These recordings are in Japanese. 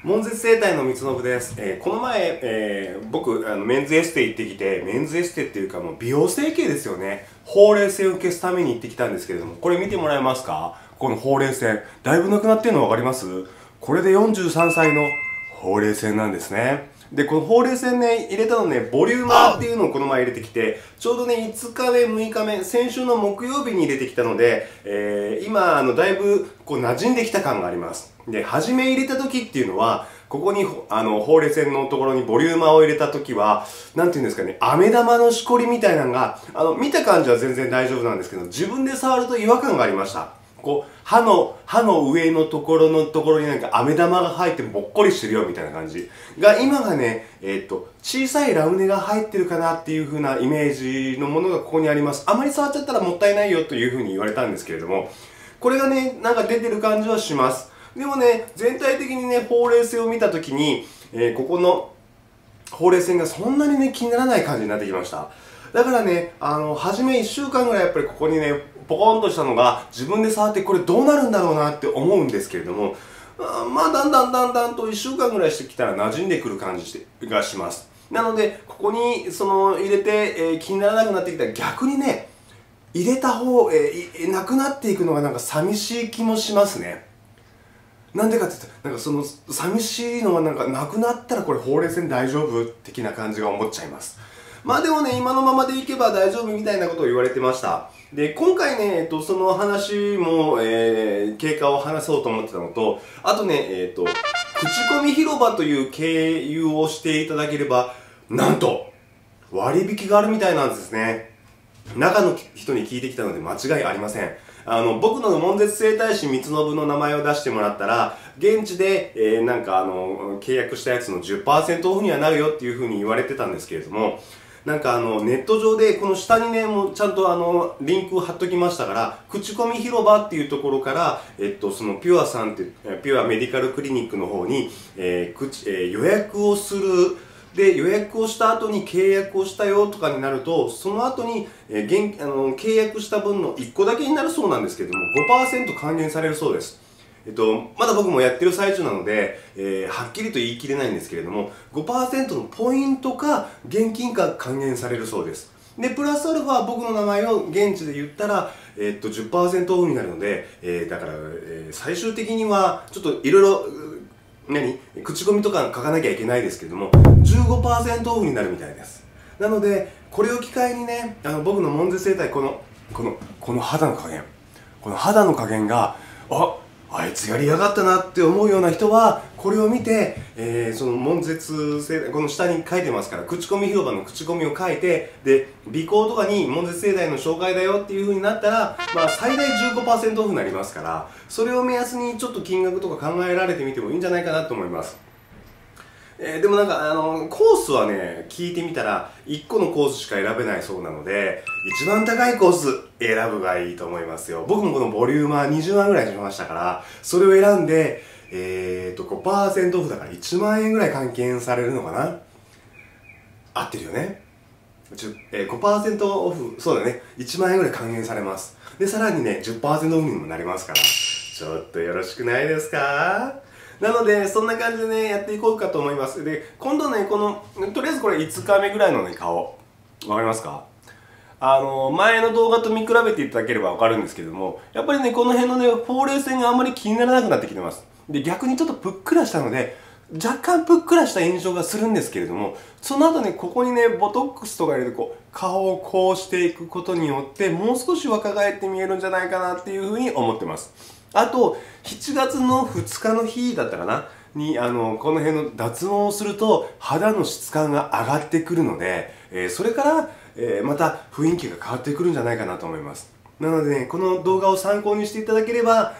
門絶整体の三信です。この前、僕メンズエステ行ってきて、メンズエステっていうかもう美容整形ですよね。ほうれい線を消すために行ってきたんですけれども、これ見てもらえますか？このほうれい線、だいぶなくなってるの分かります？これで43歳のほうれい線なんですね。で、このほうれい線ね、入れたのね、ボリューマーっていうのをこの前入れてきて、ちょうどね、5日目、6日目、先週の木曜日に入れてきたので、今、だいぶ、こう、馴染んできた感があります。で、初め入れた時っていうのは、ここに、ほうれい線のところにボリューマーを入れた時は、なんていうんですかね、飴玉のしこりみたいなのが、見た感じは全然大丈夫なんですけど、自分で触ると違和感がありました。こう、歯の上のところになんか飴玉が入ってぼっこりしてるよみたいな感じ。が、今がね、小さいラムネが入ってるかなっていう風なイメージのものがここにあります。あまり触っちゃったらもったいないよという風に言われたんですけれども、これがね、なんか出てる感じはします。でもね、全体的にね、ほうれい線を見たときに、ここのほうれい線がそんなにね、気にならない感じになってきました。だからね、初め1週間ぐらいやっぱりここにね、ポコンとしたのが自分で触ってこれどうなるんだろうなって思うんですけれども、まあだんだんと1週間ぐらいしてきたら馴染んでくる感じがします。なので、ここに入れて、気にならなくなってきたら逆にね、入れた方、なくなっていくのがなんか寂しい気もしますね。なんでかって言ったら、なんかその寂しいのはなんかなくなったらこれほうれい線大丈夫的な感じが思っちゃいます。まあでもね、今のままでいけば大丈夫みたいなことを言われてました。で、今回ね、その話も、経過を話そうと思ってたのと、あとね、口コミ広場という経由をしていただければ、なんと、割引があるみたいなんですね。中の人に聞いてきたので間違いありません。僕の門絶整体師三信の名前を出してもらったら、現地で、なんか契約したやつの 10% オフにはなるよっていう風に言われてたんですけれども、なんかネット上で、この下にね、もうちゃんとリンクを貼っときましたから、口コミ広場っていうところから、そのピュアさんって、ピュアメディカルクリニックの方に、予約をする。で、予約をした後に契約をしたよとかになると、その後に、契約した分の1個だけになるそうなんですけれども、5% 還元されるそうです。まだ僕もやってる最中なので、はっきりと言い切れないんですけれども、5% のポイントか現金か還元されるそうです。で、プラスアルファ僕の名前を現地で言ったら、10% オフになるので、だから、最終的には、ちょっといろいろ、口コミとか書かなきゃいけないですけれども、15% オフになるみたいです。なので、これを機会にね、僕の門絶整体、この肌の加減。この肌の加減が、あいつやりやがったなって思うような人は、これを見て、その門絶整体、この下に書いてますから、口コミ広場の口コミを書いて、で、尾行とかに門絶整体の紹介だよっていう風になったら、まあ、最大 15% オフになりますから、それを目安にちょっと金額とか考えられてみてもいいんじゃないかなと思います。でもなんか、コースはね、聞いてみたら、1個のコースしか選べないそうなので、一番高いコース選ぶがいいと思いますよ。僕もこのボリューマー20万ぐらいしましたから、それを選んで、5% オフだから1万円ぐらい還元されるのかな？合ってるよね。5% オフ、そうだね。1万円ぐらい還元されます。で、さらにね、10% オフにもなりますから、ちょっとよろしくないですか？なので、そんな感じでね、やっていこうかと思います。で、今度ね、とりあえずこれ5日目ぐらいのね、顔。わかりますか？前の動画と見比べていただければわかるんですけれども、やっぱりね、この辺のね、ほうれい線があんまり気にならなくなってきてます。で、逆にちょっとぷっくらしたので、若干ぷっくらした印象がするんですけれども、その後ね、ここにね、ボトックスとか入れて顔をこうしていくことによって、もう少し若返って見えるんじゃないかなっていうふうに思ってます。あと、7月の2日の日だったかなに、この辺の脱毛をすると、肌の質感が上がってくるので、それから、また雰囲気が変わってくるんじゃないかなと思います。なのでね、この動画を参考にしていただければ、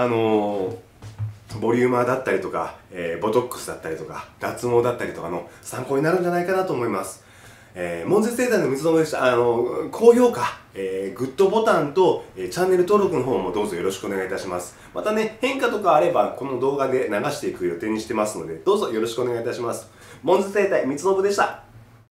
ボリューマーだったりとか、ボトックスだったりとか、脱毛だったりとかの参考になるんじゃないかなと思います。門絶整体の三信でした。高評価、グッドボタンと、チャンネル登録の方もどうぞよろしくお願いいたします。またね、変化とかあれば、この動画で流していく予定にしてますので、どうぞよろしくお願いいたします。門絶整体三信でした。